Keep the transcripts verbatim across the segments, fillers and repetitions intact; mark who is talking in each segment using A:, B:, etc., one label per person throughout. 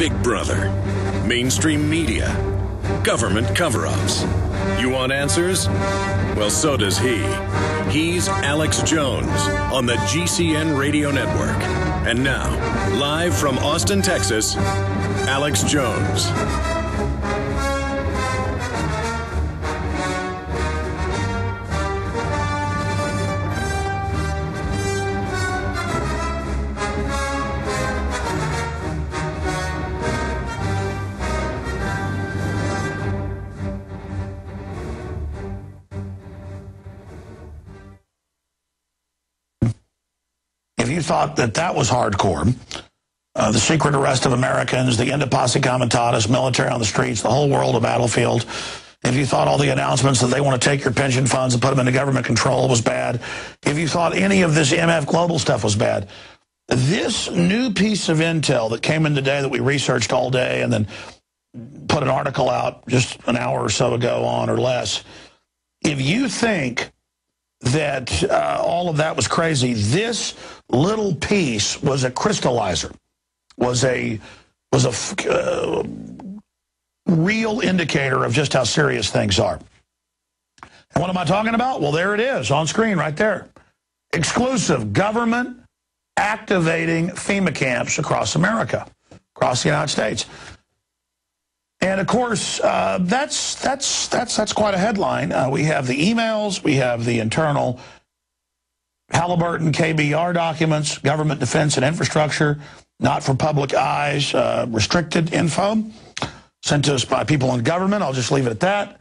A: Big Brother, mainstream media, government cover-ups. You want answers? Well, so does he. He's Alex Jones on the G C N Radio Network. And now, live from Austin, Texas, Alex Jones.
B: If you thought that that was hardcore, uh, the secret arrest of Americans, the end of posse comitatus, military on the streets, the whole world a battlefield, if you thought all the announcements that they want to take your pension funds and put them into government control was bad, if you thought any of this M F Global stuff was bad, this new piece of intel that came in today that we researched all day and then put an article out just an hour or so ago on or less, if you think that uh, all of that was crazy, this little piece was a crystallizer, was a was a uh, real indicator of just how serious things are. And what am I talking about? Well, there it is on screen right there. Exclusive government activating FEMA camps across America, across the United States. And of course, uh, that's that's that's that's quite a headline. Uh, we have the emails, we have the internal Halliburton K B R documents, government defense and infrastructure, not for public eyes, uh, restricted info sent to us by people in government. I'll just leave it at that.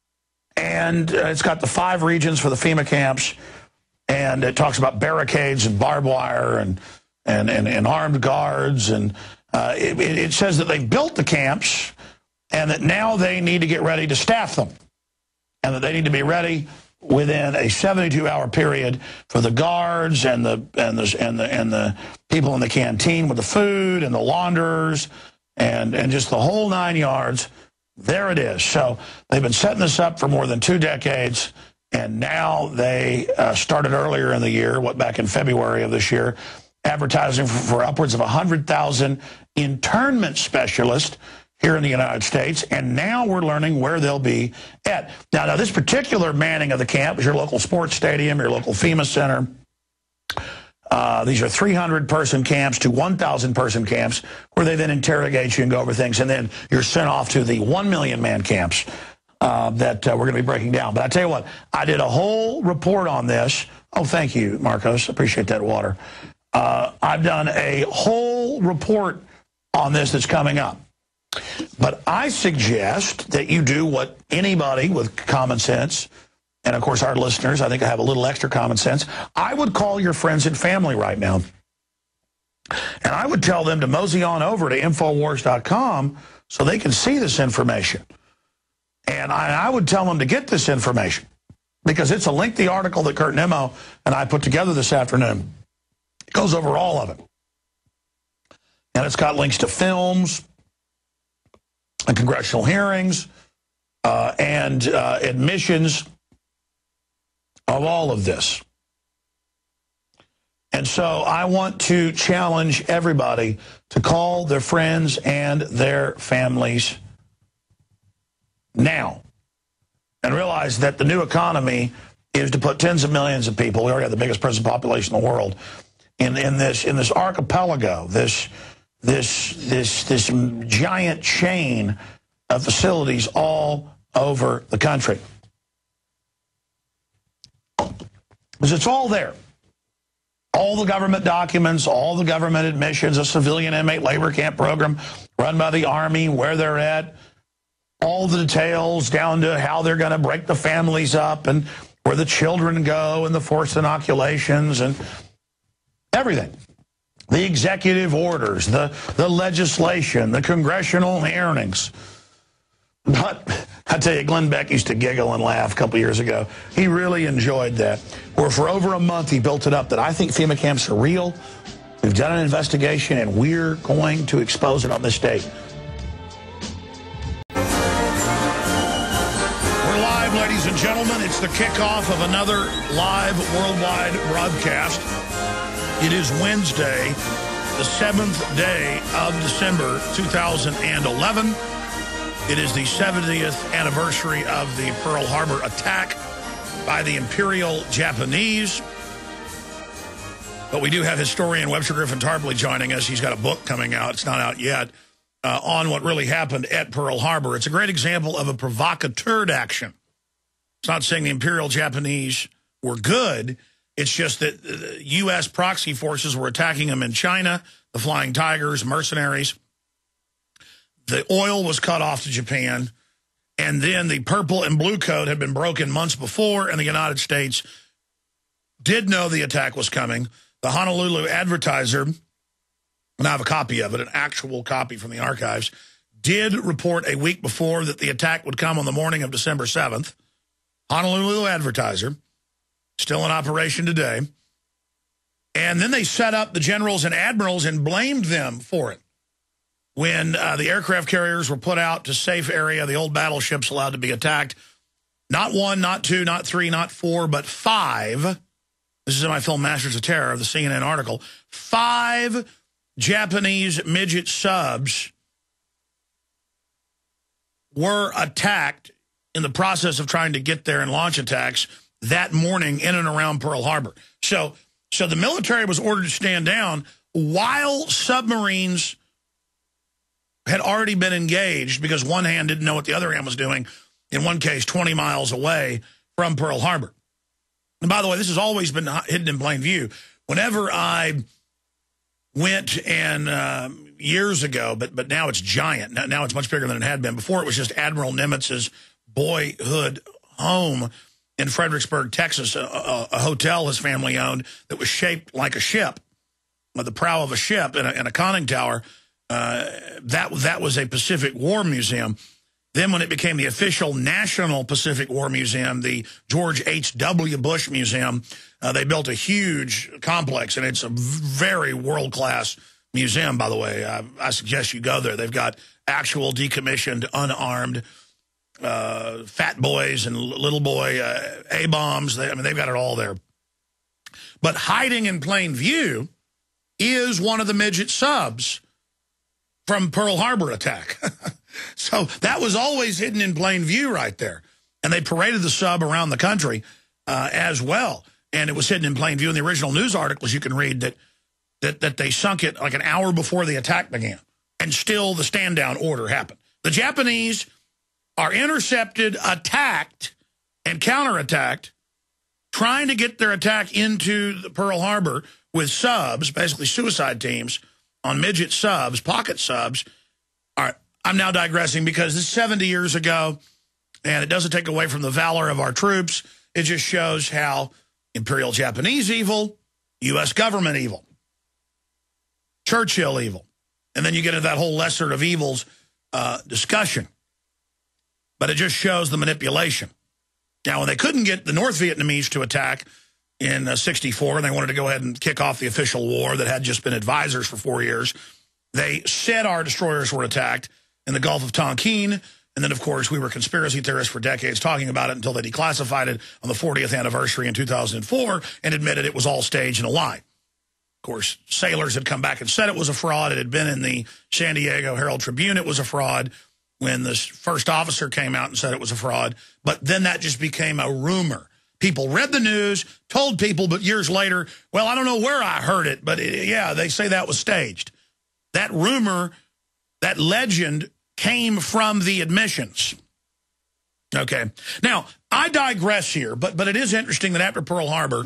B: And uh, it's got the five regions for the FEMA camps, and it talks about barricades and barbed wire and and and, and armed guards, and uh, it, it says that they've built the camps, and that now they need to get ready to staff them, and that they need to be ready within a seventy-two hour period for the guards and the and the and the and the people in the canteen with the food and the launderers and and just the whole nine yards. There it is. So they've been setting this up for more than two decades, and now they uh, started earlier in the year, what back in February of this year, advertising for, for upwards of one hundred thousand internment specialists here in the United States, and now we're learning where they'll be at. Now, now this particular manning of the camp is your local sports stadium, your local FEMA center. Uh, these are three hundred person camps to one thousand person camps where they then interrogate you and go over things, and then you're sent off to the one million man camps uh, that uh, we're going to be breaking down. But I tell you what, I did a whole report on this. Oh, thank you, Marcos. Appreciate that water. Uh, I've done a whole report on this that's coming up. But I suggest that you do what anybody with common sense, and of course our listeners, I think I have a little extra common sense, I would call your friends and family right now. And I would tell them to mosey on over to Infowars dot com so they can see this information. And I, I would tell them to get this information because it's a lengthy article that Kurt Nimmo and I put together this afternoon. It goes over all of it. And it's got links to films and congressional hearings uh, and uh, admissions of all of this. And so I want to challenge everybody to call their friends and their families now and realize that the new economy is to put tens of millions of people, we already have the biggest prison population in the world, in, in this in this archipelago, this this this this giant chain of facilities all over the country. Because it's all there. All the government documents, all the government admissions, a civilian inmate labor camp program run by the Army, where they're at, all the details down to how they're going to break the families up and where the children go and the forced inoculations and everything. The executive orders, the, the legislation, the congressional hearings. But I tell you, Glenn Beck used to giggle and laugh a couple years ago. He really enjoyed that. Where for over a month he built it up that I think FEMA camps are real. We've done an investigation and we're going to expose it on this date. We're live, ladies and gentlemen. It's the kickoff of another live worldwide broadcast. It is Wednesday, the seventh day of December two thousand eleven. It is the seventieth anniversary of the Pearl Harbor attack by the Imperial Japanese. But we do have historian Webster Tarpley joining us. He's got a book coming out. It's not out yet. Uh, on what really happened at Pearl Harbor. It's a great example of a provocateur action. It's not saying the Imperial Japanese were good. It's just that the U S proxy forces were attacking them in China, the Flying Tigers, mercenaries. The oil was cut off to Japan. And then the purple and blue code had been broken months before, and the United States did know the attack was coming. The Honolulu Advertiser, and I have a copy of it, an actual copy from the archives, did report a week before that the attack would come on the morning of December seventh. Honolulu Advertiser, still in operation today. And then they set up the generals and admirals and blamed them for it. When uh, the aircraft carriers were put out to safe area, the old battleships allowed to be attacked. Not one, not two, not three, not four, but five. This is in my film Masters of Terror, the C N N article. Five Japanese midget subs were attacked in the process of trying to get there and launch attacks that morning in and around Pearl Harbor. So, so the military was ordered to stand down while submarines had already been engaged because one hand didn't know what the other hand was doing, in one case twenty miles away from Pearl Harbor. And by the way, this has always been hidden in plain view. Whenever I went and uh, years ago, but but now it's giant. Now, now it's much bigger than it had been. Before it was just Admiral Nimitz's boyhood home in Fredericksburg, Texas, a, a, a hotel his family owned that was shaped like a ship, with the prow of a ship and a, and a conning tower. Uh, that, that was a Pacific War Museum. Then when it became the official National Pacific War Museum, the George H W Bush Museum, uh, they built a huge complex, and it's a very world-class museum, by the way. I, I suggest you go there. They've got actual decommissioned, unarmed uh, fat boys and little boy uh, A-bombs. They, I mean, they've got it all there. But hiding in plain view is one of the midget subs from Pearl Harbor attack. So that was always hidden in plain view right there. And they paraded the sub around the country uh, as well. And it was hidden in plain view. In the original news articles, you can read that, that, that they sunk it like an hour before the attack began. And still the stand-down order happened. The Japanese are intercepted, attacked, and counterattacked, trying to get their attack into the Pearl Harbor with subs, basically suicide teams, on midget subs, pocket subs. All right. I'm now digressing because this is seventy years ago, and it doesn't take away from the valor of our troops. It just shows how Imperial Japanese evil, U S government evil, Churchill evil. And then you get into that whole lesser of evils uh, discussion. But it just shows the manipulation. Now, when they couldn't get the North Vietnamese to attack in uh, sixty-four, and they wanted to go ahead and kick off the official war that had just been advisors for four years, they said our destroyers were attacked in the Gulf of Tonkin, and then, of course, we were conspiracy theorists for decades talking about it until they declassified it on the fortieth anniversary in two thousand four and admitted it was all staged and a lie. Of course, sailors had come back and said it was a fraud. It had been in the San Diego Herald Tribune it was a fraud when the first officer came out and said it was a fraud. But then that just became a rumor. People read the news, told people, but years later, well, I don't know where I heard it, but it, yeah, they say that was staged. That rumor, that legend came from the admissions. Okay. Now, I digress here, but but it is interesting that after Pearl Harbor,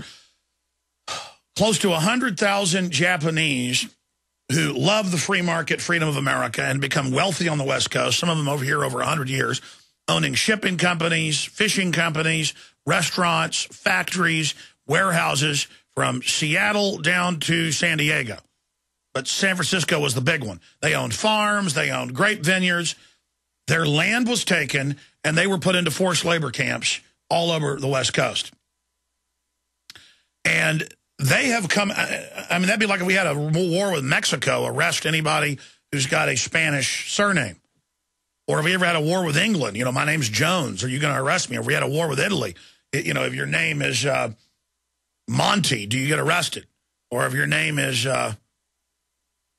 B: close to one hundred thousand Japanese who love the free market, freedom of America, and become wealthy on the West Coast, some of them over here over one hundred years, owning shipping companies, fishing companies, restaurants, factories, warehouses from Seattle down to San Diego. But San Francisco was the big one. They owned farms. They owned grape vineyards. Their land was taken, and they were put into forced labor camps all over the West Coast. And they have come, I mean, that'd be like if we had a war with Mexico, arrest anybody who's got a Spanish surname. Or if we ever had a war with England, you know, my name's Jones, are you going to arrest me? Or if we had a war with Italy, you know, if your name is uh, Monty, do you get arrested? Or if your name is... Uh,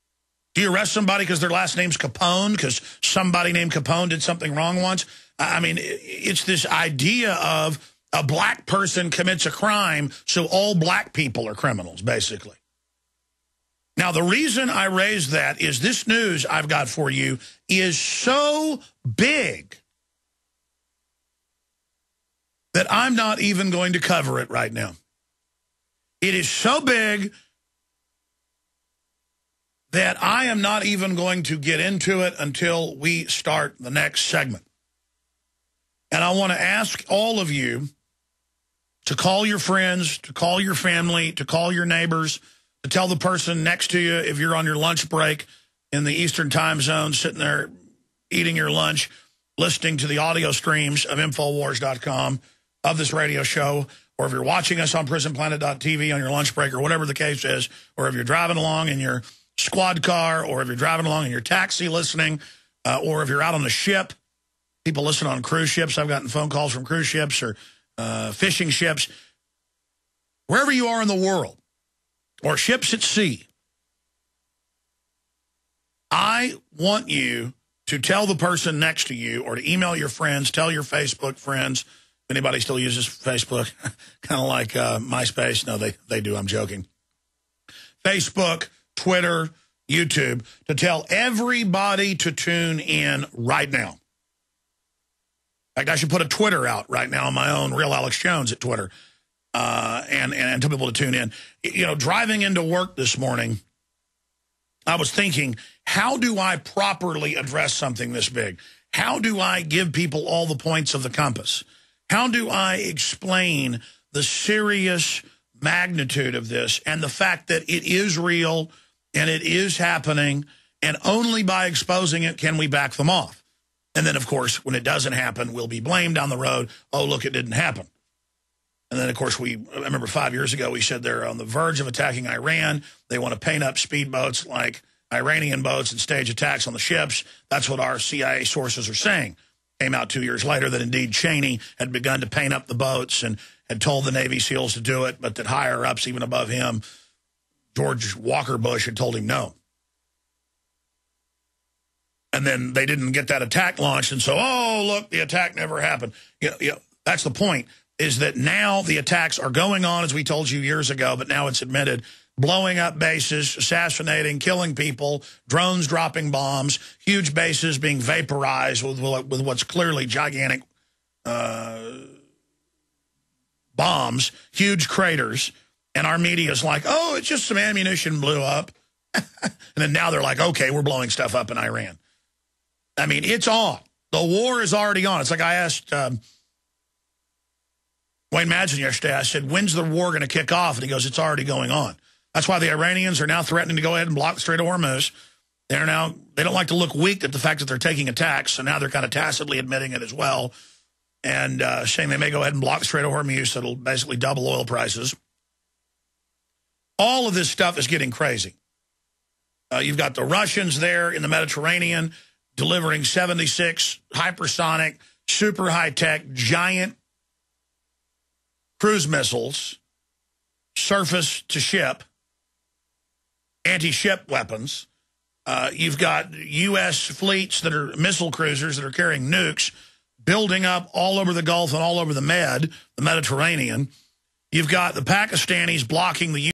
B: Do you arrest somebody because their last name's Capone, because somebody named Capone did something wrong once? I mean, it's this idea of a black person commits a crime, so all black people are criminals, basically. Now, the reason I raised that is this news I've got for you is so big that I'm not even going to cover it right now. It is so big that I am not even going to get into it until we start the next segment. And I want to ask all of you to call your friends, to call your family, to call your neighbors, to tell the person next to you if you're on your lunch break in the Eastern time zone, sitting there eating your lunch, listening to the audio streams of Infowars dot com of this radio show, or if you're watching us on Prison Planet dot T V on your lunch break or whatever the case is, or if you're driving along in your squad car, or if you're driving along in your taxi listening, uh, or if you're out on the ship. People listen on cruise ships. I've gotten phone calls from cruise ships or uh, fishing ships. Wherever you are in the world, or ships at sea, I want you to tell the person next to you, or to email your friends, tell your Facebook friends. If anybody still uses Facebook, kind of like uh, MySpace. No, they, they do. I'm joking. Facebook, Twitter, YouTube, to tell everybody to tune in right now. In fact, I should put a Twitter out right now on my own, Real Alex Jones at Twitter, uh, and, and, and tell people to tune in. You know, driving into work this morning, I was thinking, how do I properly address something this big? How do I give people all the points of the compass? How do I explain the serious magnitude of this and the fact that it is real and it is happening, and only by exposing it can we back them off? And then, of course, when it doesn't happen, we'll be blamed down the road. Oh, look, it didn't happen. And then, of course, we I remember five years ago, we said they're on the verge of attacking Iran. They want to paint up speedboats like Iranian boats and stage attacks on the ships. That's what our C I A sources are saying. Came out two years later that, indeed, Cheney had begun to paint up the boats and had told the Navy SEALs to do it, but that higher-ups, even above him, George Walker Bush, had told him no. And then they didn't get that attack launched, and so, oh, look, the attack never happened. You know, you know, that's the point, is that now the attacks are going on, as we told you years ago, but now it's admitted, blowing up bases, assassinating, killing people, drones dropping bombs, huge bases being vaporized with, with what's clearly gigantic uh, bombs, huge craters, and our media's like, oh, it's just some ammunition blew up. And then now they're like, okay, we're blowing stuff up in Iran. I mean, it's on. The war is already on. It's like I asked um, Wayne Madsen yesterday, I said, when's the war going to kick off? And he goes, it's already going on. That's why the Iranians are now threatening to go ahead and block the Strait of Hormuz. They're now, they don't like to look weak at the fact that they're taking attacks, so now they're kind of tacitly admitting it as well, and uh, saying they may go ahead and block the Strait of Hormuz, so it'll basically double oil prices. All of this stuff is getting crazy. Uh, you've got the Russians there in the Mediterranean delivering seventy-six hypersonic, super high-tech, giant cruise missiles, surface to ship, anti-ship weapons. Uh, you've got U S fleets that are missile cruisers that are carrying nukes, building up all over the Gulf and all over the Med, the Mediterranean. You've got the Pakistanis blocking the